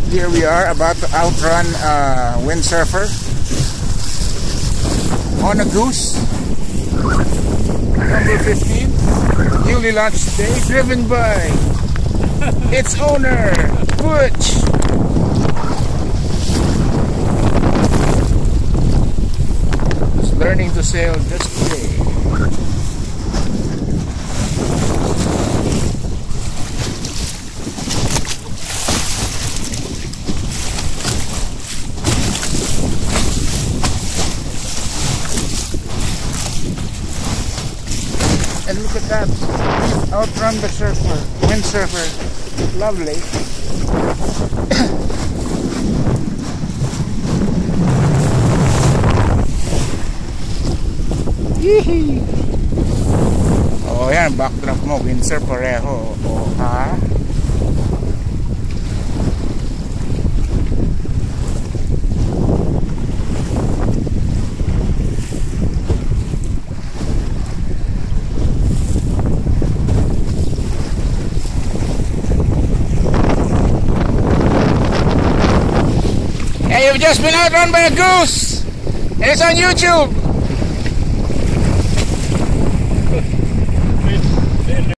Here we are about to outrun a windsurfer on a Goose. Number 15, newly launched today, driven by its owner, Butch. Who's learning to sail just today. And look at that, outrun the surfer, windsurfer, lovely. Yee! Oh yan, backdrop mo, windsurf pareho, oh ha? You've just been outrun by a goose. It's on YouTube.